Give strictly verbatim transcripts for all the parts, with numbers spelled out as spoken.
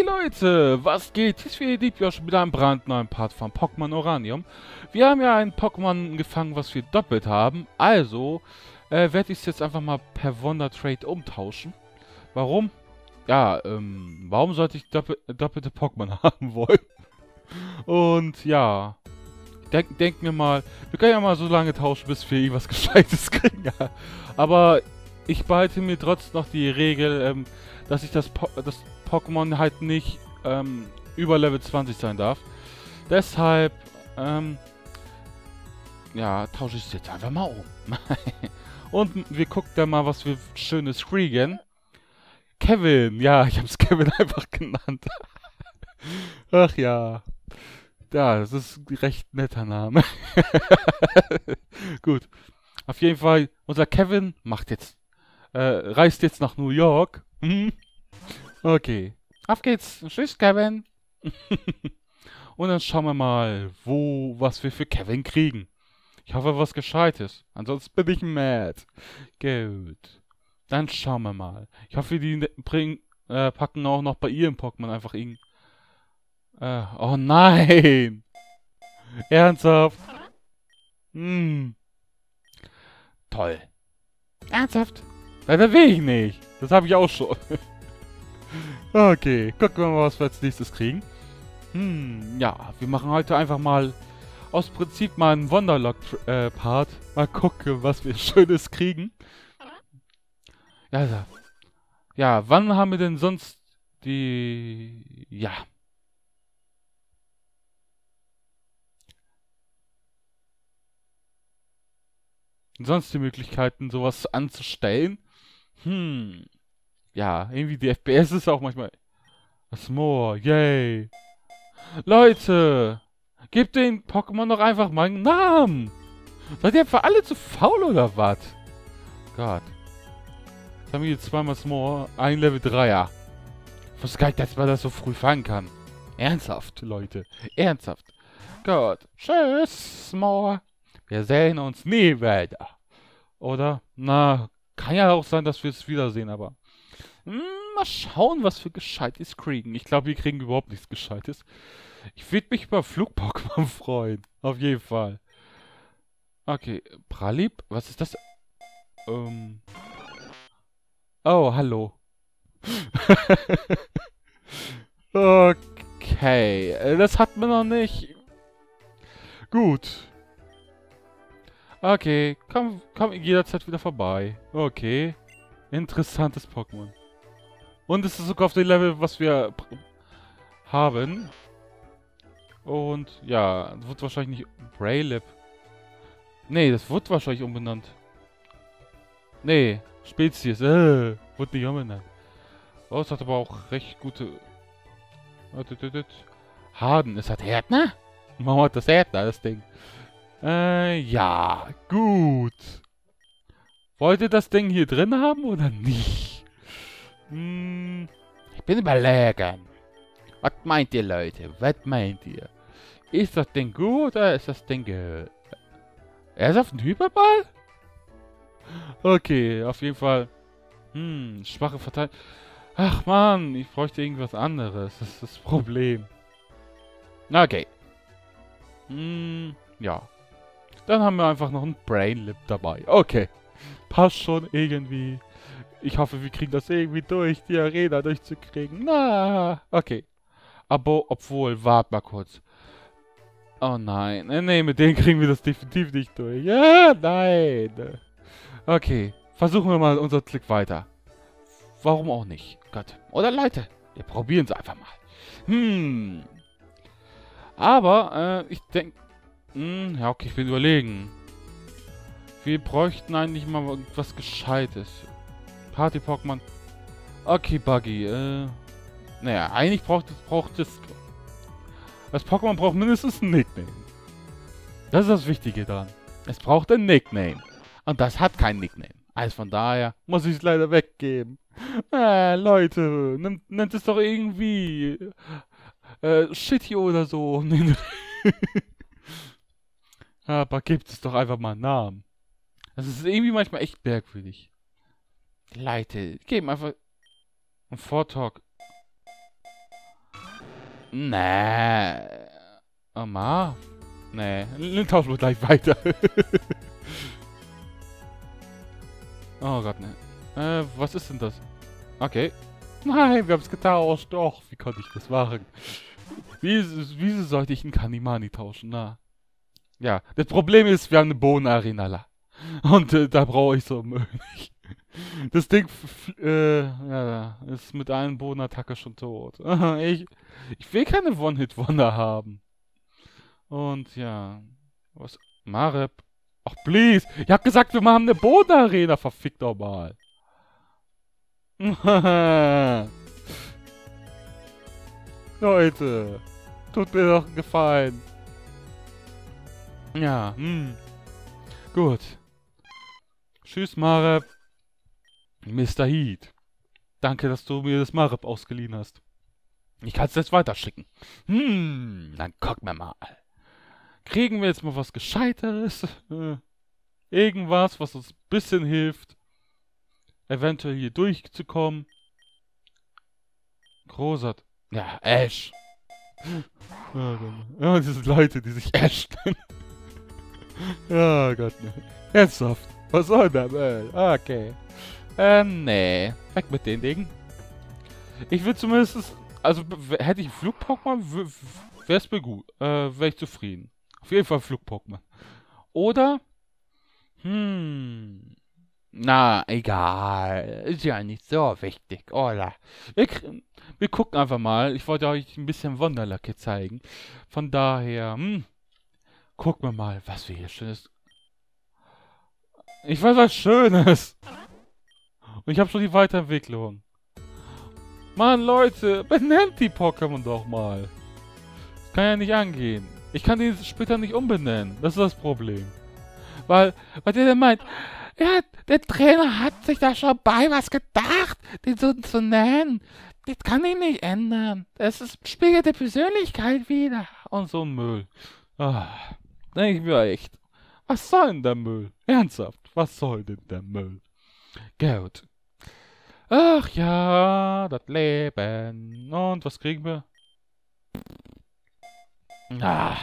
Leute, was geht? Hier ist wieder Diebjosh mit einem brandneuen Part von Pokémon Uranium. Wir haben ja ein Pokémon gefangen, was wir doppelt haben. Also äh, werde ich es jetzt einfach mal per Wonder Trade umtauschen. Warum? Ja, ähm, warum sollte ich doppel doppelte Pokémon haben wollen? Und ja, denk, denk mir mal, wir können ja mal so lange tauschen, bis wir irgendwas Gescheites kriegen. Ja. Aber ich behalte mir trotzdem noch die Regel, ähm, dass ich das, po das Pokémon halt nicht ähm, über Level zwanzig sein darf. Deshalb, ähm, ja, tausche ich es jetzt einfach mal um. Und wir gucken dann mal, was wir Schönes kriegen. Kevin, ja, ich habe es Kevin einfach genannt. Ach ja. Ja, das ist ein recht netter Name. Gut. Auf jeden Fall, unser Kevin macht jetzt, äh, reist jetzt nach New York. Mhm. Okay. Auf geht's. Tschüss, Kevin. Und dann schauen wir mal, wo, was wir für Kevin kriegen. Ich hoffe, was Gescheites. Ansonsten bin ich mad. Gut. Dann schauen wir mal. Ich hoffe, die bringen, äh, packen auch noch bei ihrem Pokémon einfach ihn. Äh, oh nein! Ernsthaft? Hm. Toll. Ernsthaft? Nein, das will ich nicht. Das habe ich auch schon. Okay, gucken wir mal, was wir als nächstes kriegen. Hm, ja, wir machen heute einfach mal aus Prinzip mal einen Wonderlock-Part. Äh, mal gucken, was wir Schönes kriegen. Ja, also. Ja, wann haben wir denn sonst die... Ja. Sonst die Möglichkeiten, sowas anzustellen? Hm. Ja, irgendwie die F P S ist auch manchmal... Was more, yay. Leute, gebt den Pokémon doch einfach mal einen Namen. Seid ihr einfach alle zu faul oder was? Gott. Jetzt haben wir hier zweimal Smore, ein Level dreier. Ich wusste gar nicht, dass man das so früh fangen kann. Ernsthaft, Leute. Ernsthaft. Gott. Tschüss, Smore. Wir sehen uns nie wieder. Oder? Na, kann ja auch sein, dass wir es wiedersehen, aber... Hm, mal schauen, was wir Gescheites kriegen. Ich glaube, wir kriegen überhaupt nichts Gescheites. Ich würde mich über Flug-Pokémon freuen. Auf jeden Fall. Okay, Pralib? Was ist das? Ähm... Oh, hallo. Okay, das hat man noch nicht. Gut. Okay, komm, komm jederzeit wieder vorbei. Okay. Interessantes Pokémon. Und es ist sogar auf dem Level, was wir haben. Und ja, wird wahrscheinlich nicht Braylip. Nee, das wird wahrscheinlich umbenannt. Nee, Spezies. Äh, wird nicht umbenannt. Oh, es hat aber auch recht gute... Harden. Es hat Erdner? Warum hat das Erdner, das Ding? Äh, ja. Gut. Wollt ihr das Ding hier drin haben oder nicht? Hm, ich bin überlegen. Was meint ihr, Leute? Was meint ihr? Ist das Ding gut oder ist das Ding ge... Er ist auf den Hyperball? Okay, auf jeden Fall. Hm, schwache Verteidigung. Ach man, ich bräuchte irgendwas anderes. Das ist das Problem. Okay. Hm, ja. Dann haben wir einfach noch ein Brainlip dabei. Okay. Passt schon irgendwie. Ich hoffe, wir kriegen das irgendwie durch, die Arena durchzukriegen. Na, okay. Aber, obwohl, wart mal kurz. Oh nein. Nee, nee, mit denen kriegen wir das definitiv nicht durch. Ja, nein. Okay. Versuchen wir mal unser Klick weiter. Warum auch nicht? Gott. Oder Leute, wir probieren es einfach mal. Hm. Aber, äh, ich denke... Hm, ja, okay, ich bin überlegen. Wir bräuchten eigentlich mal was Gescheites. Party-Pokémon. Okay, Buggy. Äh, naja, eigentlich braucht es... Braucht es das Pokémon braucht mindestens ein Nickname. Das ist das Wichtige daran. Es braucht ein Nickname. Und das hat kein Nickname. Also von daher muss ich es leider weggeben. Äh, Leute, nennt, nennt es doch irgendwie... Äh, Shitty oder so. Aber gibt es doch einfach mal einen Namen. Das ist irgendwie manchmal echt merkwürdig. Leute, geben einfach einen Vortalk. Nee. Oh, Ma? Nee. Dann tauschen wir gleich weiter. Oh Gott, ne. Äh, was ist denn das? Okay. Nein, wir haben es getauscht. Doch, wie konnte ich das machen? Wieso, wieso sollte ich einen Kanimani tauschen? Na. Ja, das Problem ist, wir haben eine Bohnen-Arena. Und äh, da brauche ich so Müll nicht. Das Ding äh, ja, ist mit einer Bodenattacke schon tot. ich, ich will keine One-Hit-Wonder haben. Und ja. Was? Mareb. Ach, please. Ich hab gesagt, wir machen eine Bodenarena. Verfickt doch mal. Leute. Tut mir doch einen Gefallen. Ja, hm. Gut. Tschüss, Mareb. Mister Heat. Danke, dass du mir das Mareb ausgeliehen hast. Ich kann es jetzt weiterschicken. Hm, dann gucken wir mal. Kriegen wir jetzt mal was Gescheiteres? Irgendwas, was uns ein bisschen hilft, eventuell hier durchzukommen. Großart. Ja, Ash. Ja, diese Leute, die sich Ash nennen. Ja, Gott, ne. Ernsthaft. Was soll der Müll? Okay. Ähm, nee. Weg mit den Dingen. Ich will zumindest, also hätte ich Flug-Pokémon, wäre es mir gut. Äh, wäre ich zufrieden. Auf jeden Fall Flug-Pokémon. Oder? Hm. Na, egal. Ist ja nicht so wichtig, oder? Wir, wir gucken einfach mal. Ich wollte euch ein bisschen Wonderlacke zeigen. Von daher, hm. Gucken wir mal, was wir hier Schönes. Ich weiß was Schönes. Und ich habe schon die Weiterentwicklung. Mann, Leute, benennt die Pokémon doch mal. Das kann ja nicht angehen. Ich kann die später nicht umbenennen. Das ist das Problem. Weil, weil der, der meint, ja, der Trainer hat sich da schon bei was gedacht, den so zu nennen. Das kann ich nicht ändern. Das ist, spiegelt die Persönlichkeit wieder. Und so ein Müll. Ah, denke ich mir echt. Was soll denn der Müll? Ernsthaft, was soll denn der Müll? Gut. Ach ja, das Leben. Und was kriegen wir? Ah.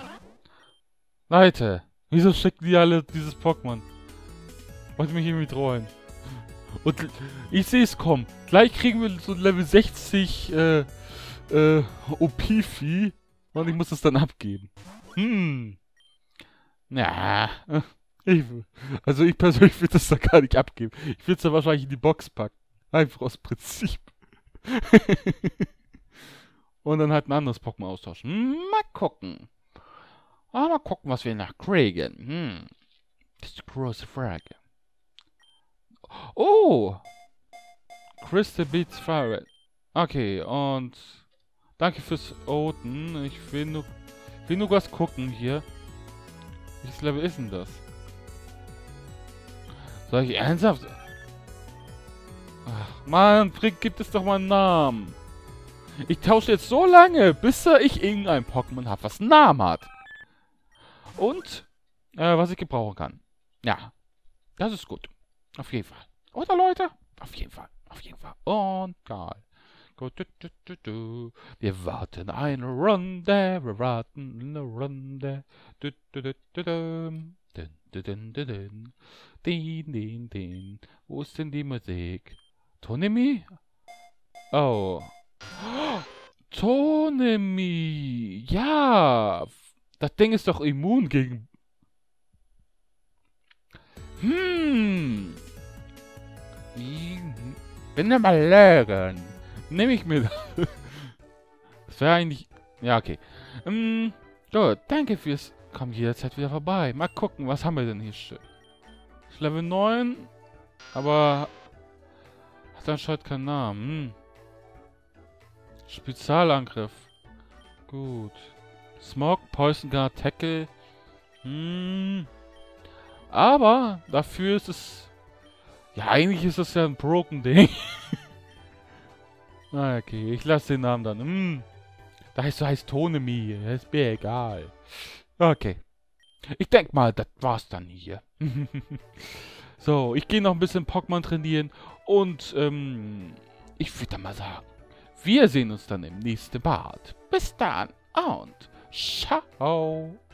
Leute, wieso schicken die alle dieses Pokémon? Wollt ihr mich irgendwie treuen? Und ich sehe es kommen. Gleich kriegen wir so Level sechzig äh, äh, O P-Vieh. Und ich muss es dann abgeben. Hm. Ja. Ich, also ich persönlich würde das da gar nicht abgeben. Ich würde es da wahrscheinlich in die Box packen. Einfach aus Prinzip. Und dann halt ein anderes Pokémon austauschen. Mal gucken. Ah, mal gucken, was wir nach kriegen. Hm. Das ist eine große Frage. Oh! Crystal Beats Fire. Okay, und danke fürs Oten. Ich will nur, will nur was gucken hier. Welches Level ist denn das? Soll ich ernsthaft? Ach, Mann, gibt es doch mal einen Namen. Ich tausche jetzt so lange, bis ich irgendein Pokémon habe, was einen Namen hat. Und, äh, was ich gebrauchen kann. Ja, das ist gut. Auf jeden Fall. Oder, Leute? Auf jeden Fall. Auf jeden Fall. Und geil. Gut, du, du, du, du. Wir warten eine Runde. Wir warten eine Runde. Du, du, du, du, du. Dun, dun, dun, dun, dun. Din, din, din. Wo ist denn die Musik? Tonemi? Oh. Tonemi. Ja. Das Ding ist doch immun gegen... Hm. Ich bin der Maleren. Nehme ich mir das. Das wäre eigentlich... Ja, okay. Ähm, gut, danke fürs... Komm jederzeit wieder vorbei. Mal gucken, was haben wir denn hier schön? Ist Level neun. Aber... Hat anscheinend keinen Namen. Hm. Spezialangriff. Gut. Smog, Poison Guard, Tackle. Hm. Aber dafür ist es... Ja, eigentlich ist das ja ein Broken Ding. Na, okay, ich lasse den Namen dann. Hm. Da heißt so heißt Tonemi. Das ist mir egal. Okay. Ich denke mal, das war's dann hier. So, ich gehe noch ein bisschen Pokémon trainieren. Und, ähm, ich würde mal sagen, Wir sehen uns dann im nächsten Part. Bis dann und ciao.